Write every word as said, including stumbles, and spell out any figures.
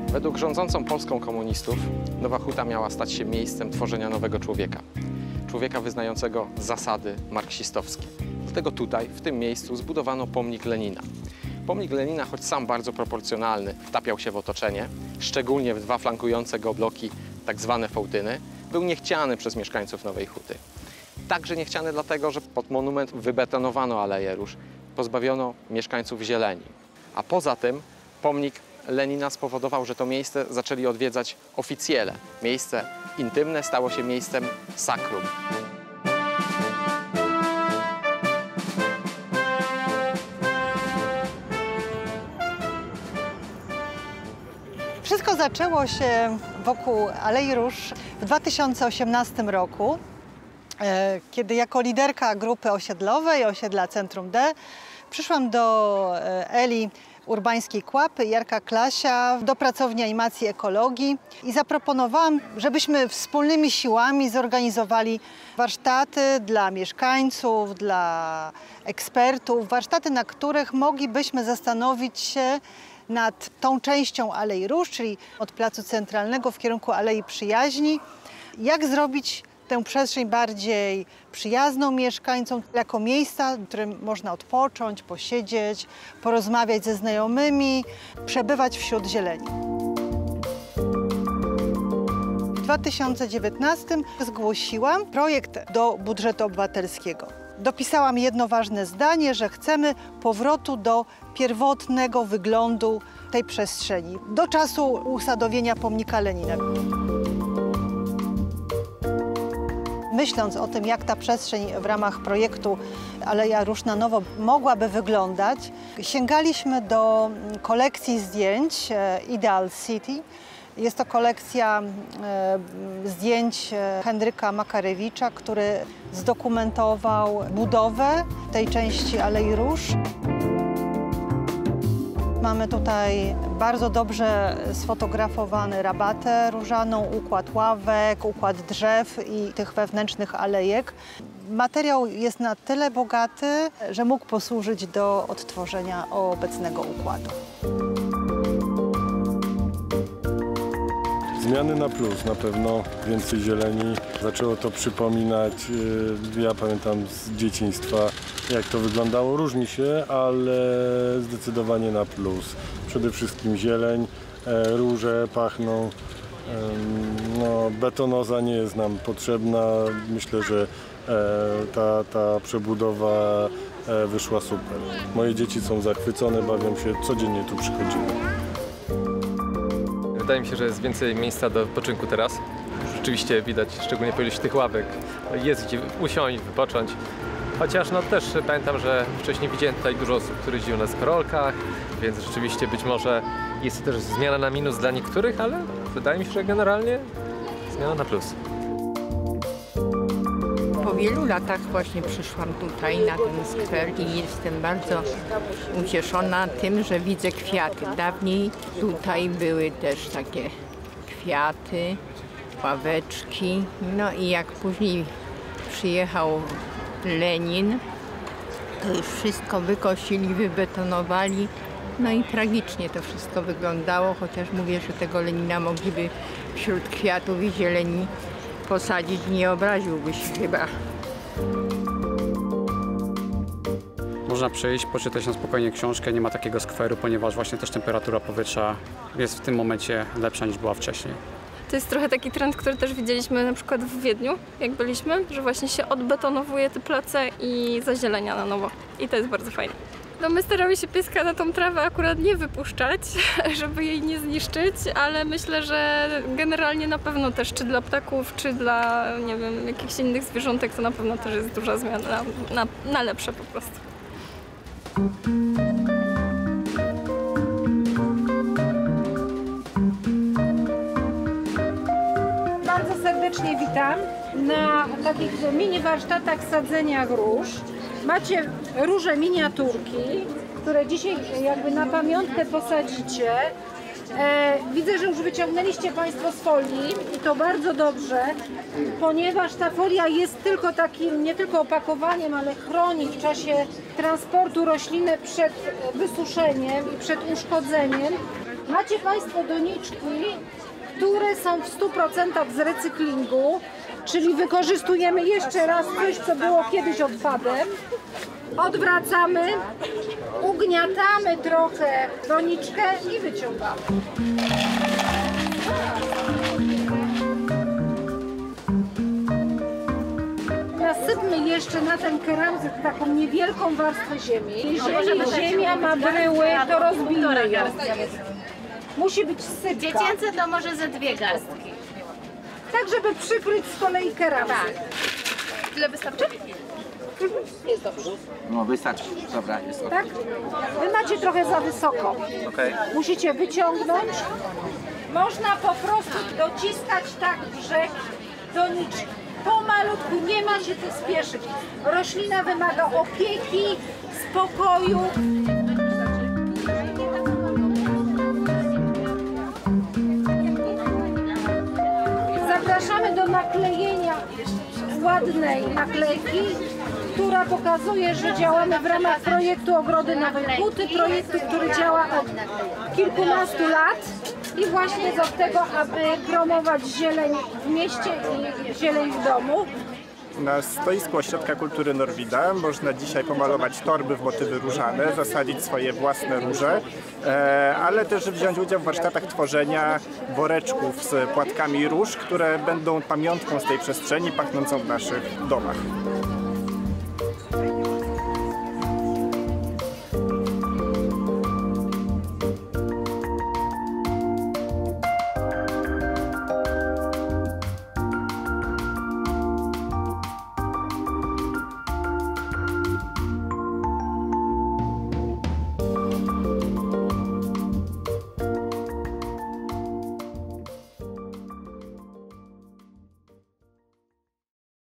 Według rządzącą Polską komunistów Nowa Huta miała stać się miejscem tworzenia nowego człowieka. Człowieka wyznającego zasady marksistowskie. Dlatego tutaj, w tym miejscu, zbudowano pomnik Lenina. Pomnik Lenina, choć sam bardzo proporcjonalny, wtapiał się w otoczenie, szczególnie w dwa flankujące go bloki, tak zwane Fołtyny, był niechciany przez mieszkańców Nowej Huty. Także niechciany dlatego, że pod monument wybetonowano Aleję Róż, pozbawiono mieszkańców zieleni. A poza tym pomnik Lenina spowodował, że to miejsce zaczęli odwiedzać oficjele. Miejsce intymne stało się miejscem sakrum. Wszystko zaczęło się wokół Alei Róż w dwa tysiące osiemnastym roku, kiedy jako liderka grupy osiedlowej, osiedla Centrum D, przyszłam do Eli Urbańskiej Kłapy, Jarka Klasia, do pracowni animacji ekologii i zaproponowałam, żebyśmy wspólnymi siłami zorganizowali warsztaty dla mieszkańców, dla ekspertów, warsztaty, na których moglibyśmy zastanowić się nad tą częścią Alei Róż, czyli od Placu Centralnego w kierunku Alei Przyjaźni, jak zrobić tę przestrzeń bardziej przyjazną mieszkańcom, jako miejsca, w którym można odpocząć, posiedzieć, porozmawiać ze znajomymi, przebywać wśród zieleni. W dwa tysiące dziewiętnastym zgłosiłam projekt do budżetu obywatelskiego. Dopisałam jedno ważne zdanie, że chcemy powrotu do pierwotnego wyglądu tej przestrzeni, do czasu usadowienia pomnika Lenina. Myśląc o tym, jak ta przestrzeń w ramach projektu Aleja Róż na nowo mogłaby wyglądać, sięgaliśmy do kolekcji zdjęć Ideal City. Jest to kolekcja zdjęć Henryka Makarewicza, który zdokumentował budowę tej części Alei Róż. Mamy tutaj bardzo dobrze sfotografowany rabatę różaną, układ ławek, układ drzew i tych wewnętrznych alejek. Materiał jest na tyle bogaty, że mógł posłużyć do odtworzenia obecnego układu. Zmiany na plus, na pewno więcej zieleni. Zaczęło to przypominać, ja pamiętam z dzieciństwa, jak to wyglądało. Różni się, ale zdecydowanie na plus. Przede wszystkim zieleń, róże pachną. No, betonoza nie jest nam potrzebna. Myślę, że ta, ta przebudowa wyszła super. Moje dzieci są zachwycone, bawią się, codziennie tu przychodzimy. Wydaje mi się, że jest więcej miejsca do wypoczynku teraz. Rzeczywiście widać, szczególnie po ilości tych ławek, jest gdzie usiąść, wypocząć. Chociaż no też pamiętam, że wcześniej widziałem tutaj dużo osób, które jeździły na skorolkach, więc rzeczywiście być może jest to też zmiana na minus dla niektórych, ale wydaje mi się, że generalnie zmiana na plus. Po wielu latach właśnie przyszłam tutaj na ten skwer i jestem bardzo ucieszona tym, że widzę kwiaty. Dawniej tutaj były też takie kwiaty, ławeczki. No i jak później przyjechał Lenin, to już wszystko wykosili, wybetonowali. No i tragicznie to wszystko wyglądało, chociaż mówię, że tego Lenina mogliby wśród kwiatów i zieleni posadzić, nie obraziłby się chyba. Można przyjść, poczytać na spokojnie książkę, nie ma takiego skweru, ponieważ właśnie też temperatura powietrza jest w tym momencie lepsza niż była wcześniej. To jest trochę taki trend, który też widzieliśmy na przykład w Wiedniu, jak byliśmy, że właśnie się odbetonowuje te place i zazielenia na nowo. I to jest bardzo fajne. No my staramy się pieska na tą trawę akurat nie wypuszczać, żeby jej nie zniszczyć, ale myślę, że generalnie na pewno też czy dla ptaków, czy dla, nie wiem, jakichś innych zwierzątek, to na pewno też jest duża zmiana na, na, na lepsze po prostu. Bardzo serdecznie witam na takich mini warsztatach sadzenia róż. Macie róże miniaturki, które dzisiaj jakby na pamiątkę posadzicie. E, widzę, że już wyciągnęliście Państwo z folii i to bardzo dobrze, ponieważ ta folia jest tylko takim, nie tylko opakowaniem, ale chroni w czasie transportu rośliny przed wysuszeniem i przed uszkodzeniem. Macie Państwo doniczki, które są w stu procentach z recyklingu, czyli wykorzystujemy jeszcze raz coś, co było kiedyś odpadem. Odwracamy, ugniatamy trochę doniczkę i wyciągamy. Nasypmy jeszcze na ten keramzyk taką niewielką warstwę ziemi. Jeżeli ziemia ma bryły, to rozbijmy ją. Musi być sypka. Dziecięce to może ze dwie garstki. Tak, żeby przykryć z kolei keramzyk. Tyle wystarczy? Jest dobrze. No wystarczy, dobra, jest ok. Tak? Wy macie trochę za wysoko. Okay. Musicie wyciągnąć. Można po prostu dociskać tak w brzeg doniczki. Pomalutku, nie ma się co spieszyć. Roślina wymaga opieki, spokoju. Zapraszamy do naklejenia ładnej naklejki, która pokazuje, że działamy w ramach projektu Ogrody Nowej Huty, projektu, który działa od kilkunastu lat i właśnie jest od tego, aby promować zieleń w mieście i zieleń w domu. Na stoisku Ośrodka Kultury Norwida można dzisiaj pomalować torby w motywy różane, zasadzić swoje własne róże, ale też wziąć udział w warsztatach tworzenia woreczków z płatkami róż, które będą pamiątką z tej przestrzeni pachnącą w naszych domach.